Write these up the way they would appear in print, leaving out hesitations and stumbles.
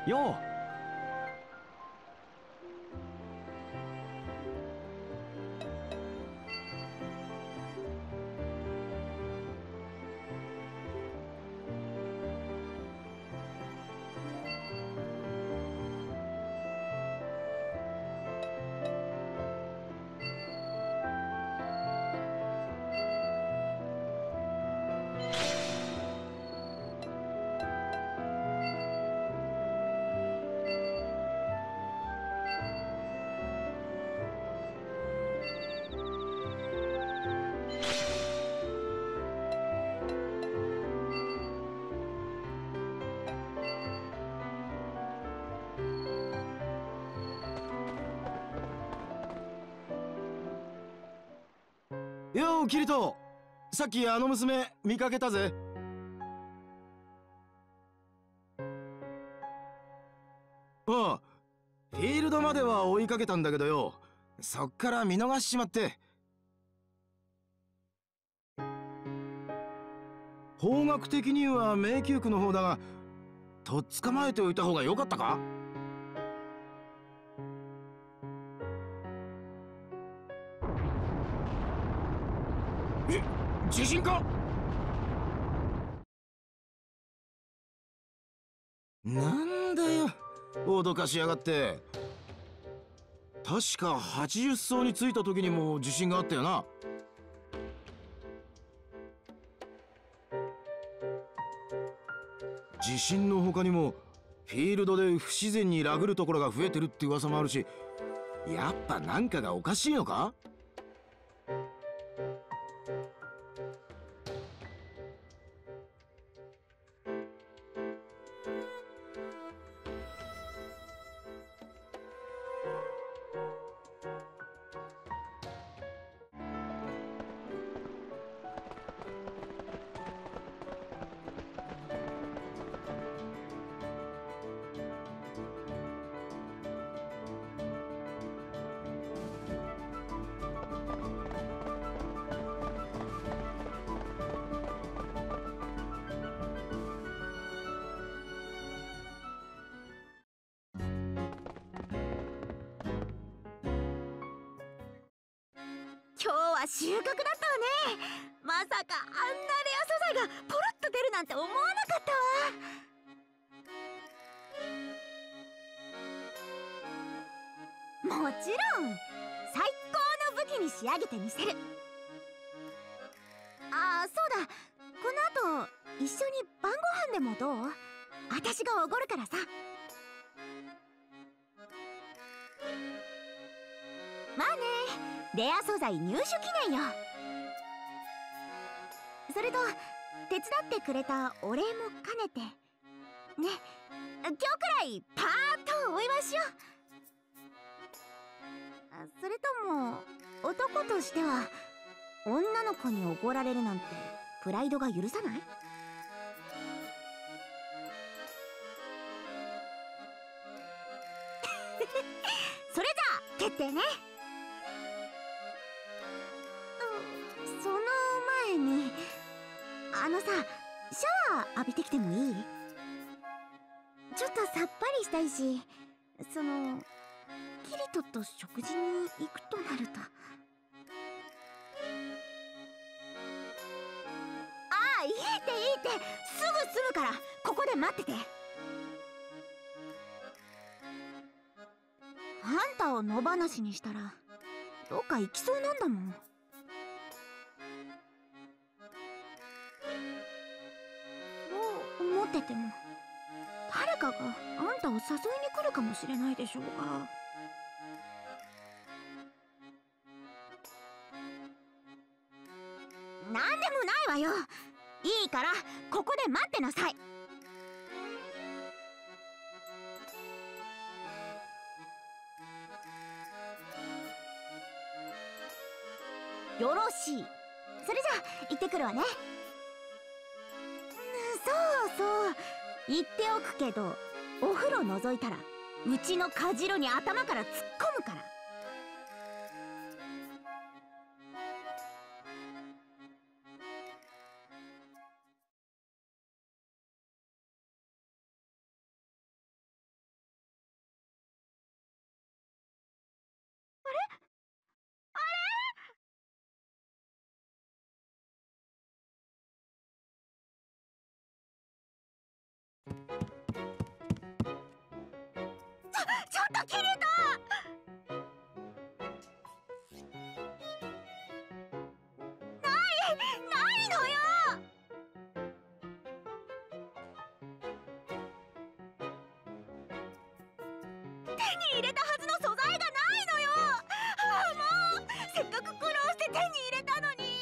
よようキリト、さっきあの娘見かけたぜ。ああ、フィールドまでは追いかけたんだけどよ、そっから見逃しちまって。方角的には迷宮区の方だが、とっ捕まえておいた方が良かったか？地震か？なんだよ、脅かしやがって。確か80層に着いた時にも地震があったよな。地震の他にもフィールドで不自然にラグるところが増えてるって噂もあるし、やっぱなんかがおかしいのか？ 今日は収穫だったわね。まさかあんなレア素材がポロッと出るなんて思わなかったわ。もちろん最高の武器に仕上げてみせる。ああ、そうだ、この後一緒に晩ご飯でもどう？私がおごるからさ。まあね、レア素材入手記念よ。それと手伝ってくれたお礼も兼ねてね、今日くらいパーッとお祝いしよう。それとも男としては女の子におごられるなんてプライドが許さない？それじゃあ決定ね。その前にあのさ、シャワー浴びてきてもいい？ちょっとさっぱりしたいし、そのキリトと食事に行くとなると。ああ、いいっていいって、すぐ済むからここで待ってて。あんたを野放しにしたらどっか行きそうなんだもん。そう思ってても誰かがあんたを誘いに来るかもしれないでしょうが。なんでもないわよ。いいからここで待ってなさい。よろしい。それじゃあ行ってくるわね。そうそう、言っておくけど、お風呂覗いたらうちのカジロに頭から突っ込むから。 とキリト、ないのよ。手に入れたはずの素材がないのよ。もうせっかく苦労して手に入れたのに。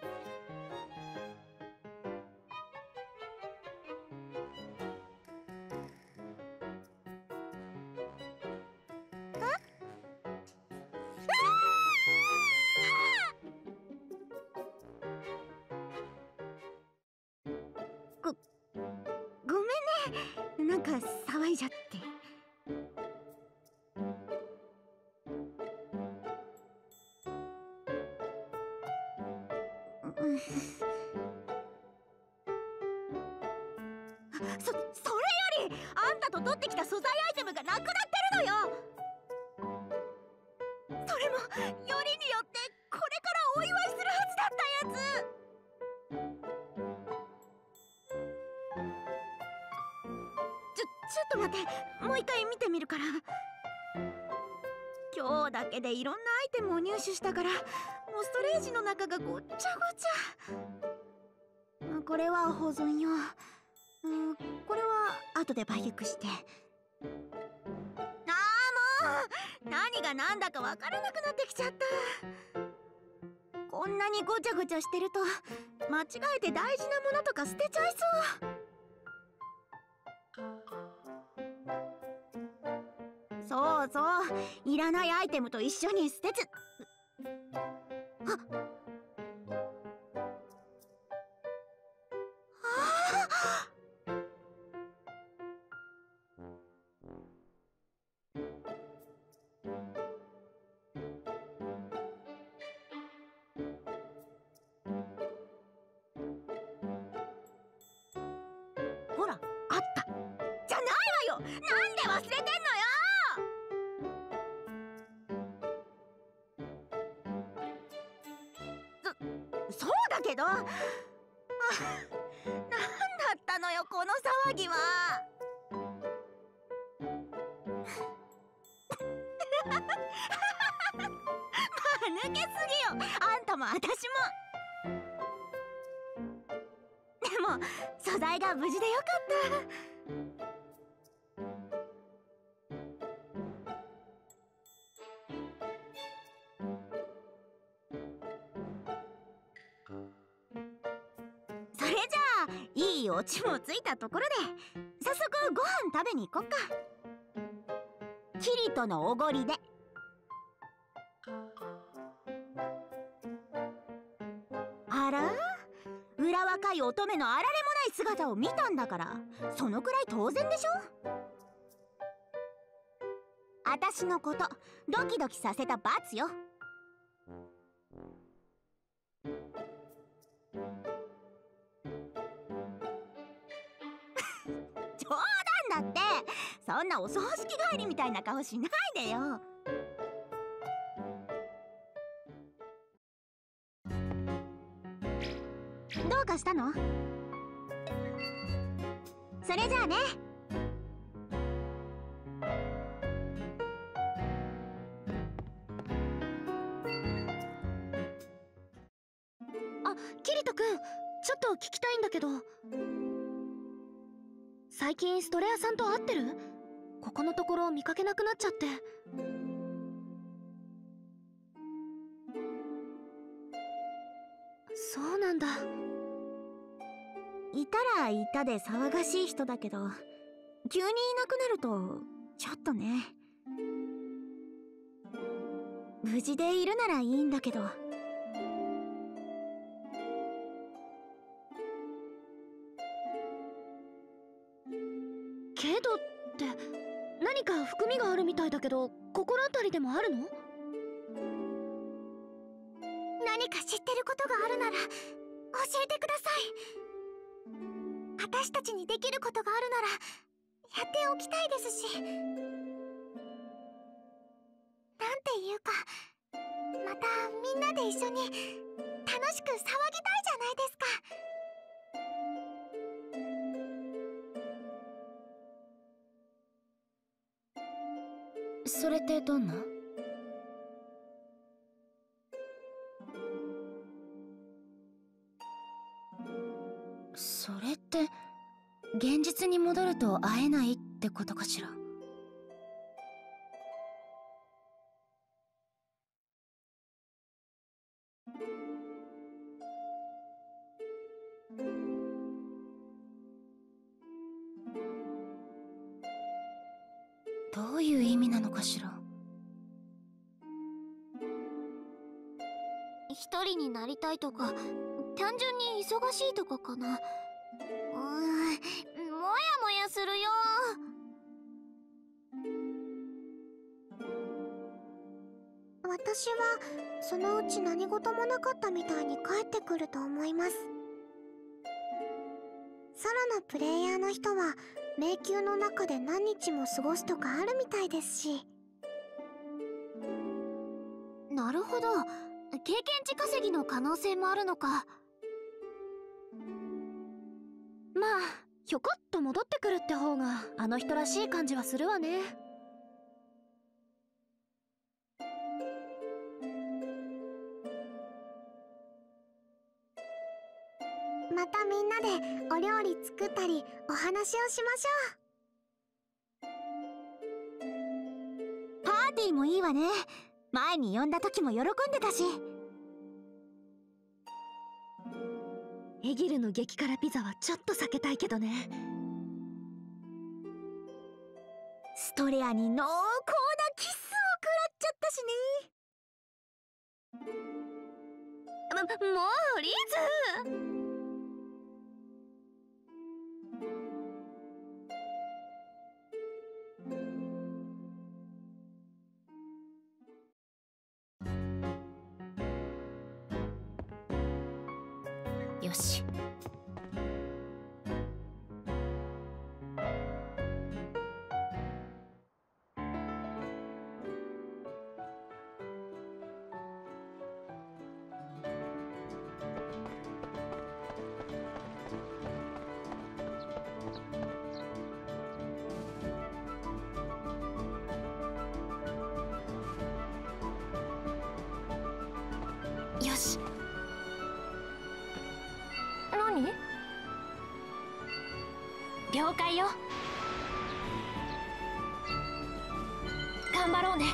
ごめんね、なんか騒いじゃって。それよりあんたと取ってきた素材アイテムがなくなってるのよ。それもよりによってこれからお祝いするはずだったやつ。ちょっと待って、もう一回見てみるから。今日だけでいろんなアイテムを入手したから、もうストレージの中がごっちゃごちゃ。これは保存用。これは後で売却して。もう何が何だかわからなくなってきちゃった。こんなにごちゃごちゃしてると間違えて大事なものとか捨てちゃいそう。そうそう、いらないアイテムと一緒に捨てず。ほら、あった。じゃないわよ。なんで忘れてんのよ。そうだけど、なんだったのよこの騒ぎは。まあ抜けすぎよ、あんたも私も。でも素材が無事でよかった。それじゃあいいオチもついたところで早速ご飯食べに行こっか。キリトのおごりで。あら、裏若い乙女のあられもない姿を見たんだから、そのくらい当然でしょ。私のことドキドキさせた罰よ。冗談だって。そんなお葬式帰りみたいな顔しないでよ。どうかしたの？それじゃあね。あ、キリト君、ちょっと聞きたいんだけど、最近ストレアさんと会ってる？ここのところ見かけなくなっちゃって。そうなんだ。いたらいたで騒がしい人だけど、急にいなくなるとちょっとね。無事でいるならいいんだけど。けどって何か含みがあるみたいだけど、心当たりでもあるの？何か知ってることがあるなら教えてください。私たちにできることがあるならやっておきたいですし。なんていうか、またみんなで一緒に楽しく騒ぎたいじゃないですか。 それってどんな？それって現実に戻ると会えないってことかしら？どういう意味なのかしら？ 一人になりたいとか、単純に忙しいとかかな。もやもやするよ。私はそのうち何事もなかったみたいに帰ってくると思います。ソロのプレイヤーの人は迷宮の中で何日も過ごすとかあるみたいですし。なるほど、経験値稼ぎの可能性もあるのか。 まあひょこっと戻ってくるって方があの人らしい感じはするわね。 またみんなでお料理作ったりお話をしましょう。パーティーもいいわね。前に呼んだ時も喜んでたし。 エギルの激辛ピザはちょっと避けたいけどね。 ストレアに濃厚なキスを食らっちゃったしね。もうリズ。 よし。よし。何？了解よ。頑張ろうね。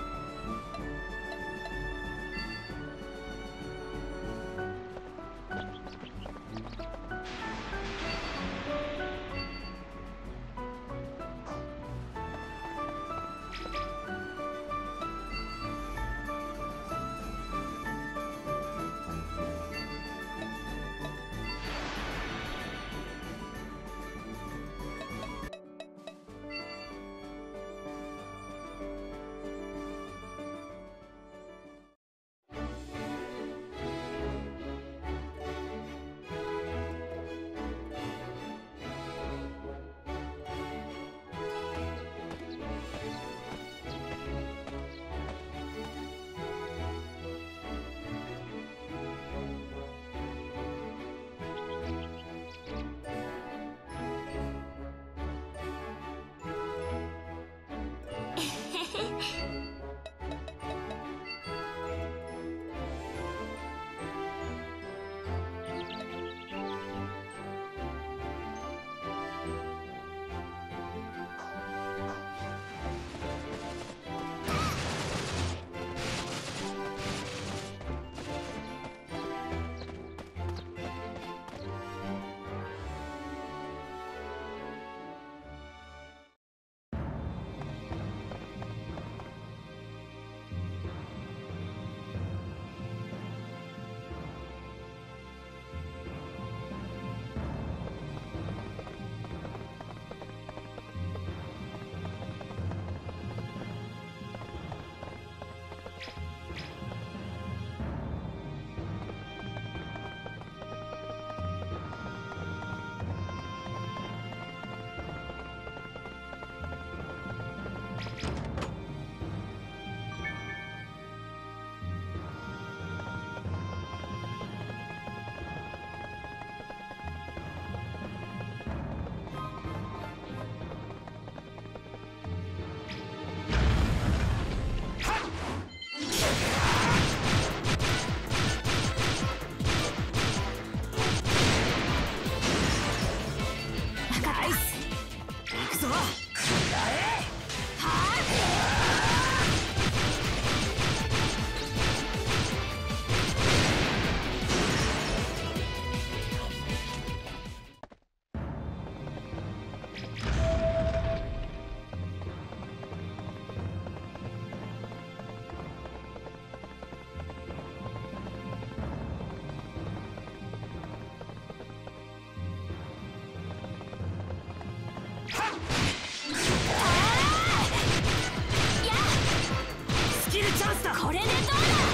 これでどうだ。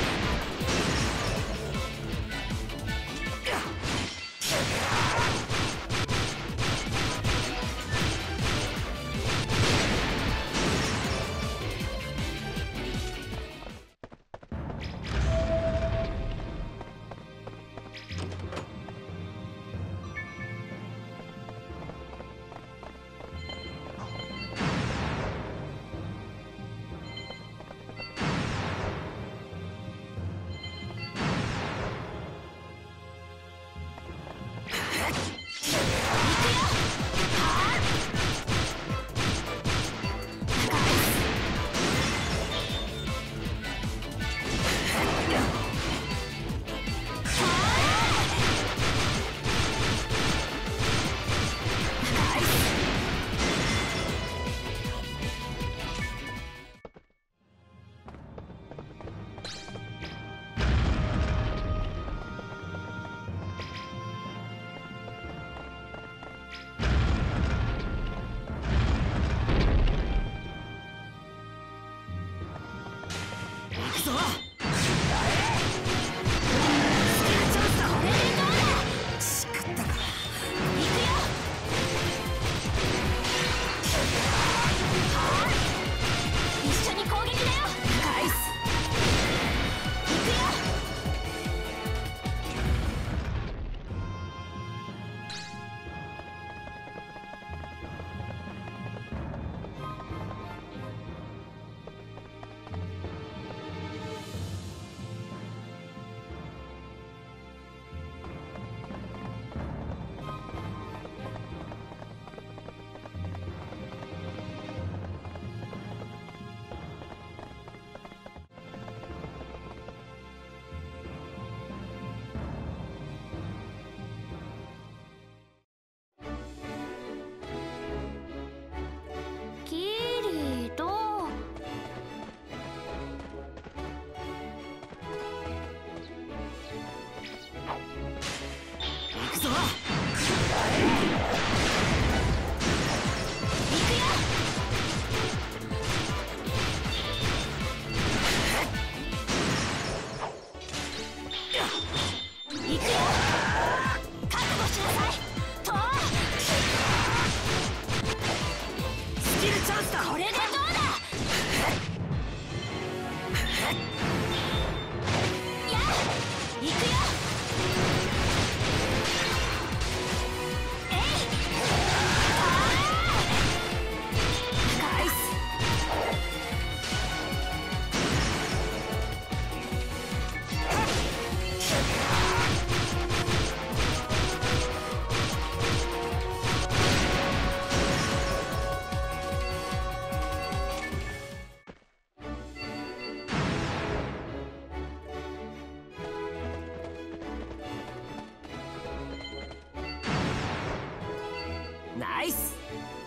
ナイス。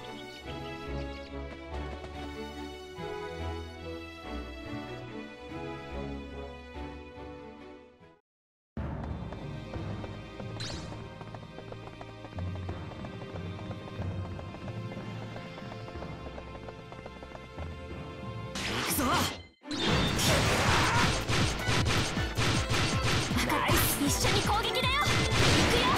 行くぞ。 ナイス。一緒に攻撃だよ。行くよ。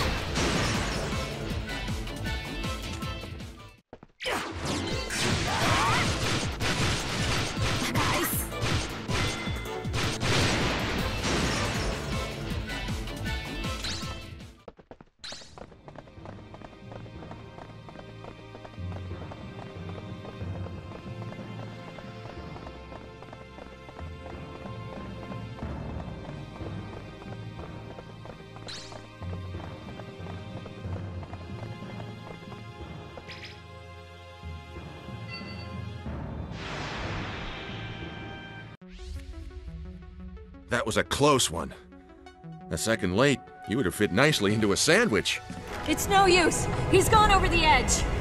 That was a close one. A second late, you would have fit nicely into a sandwich. It's no use. He's gone over the edge.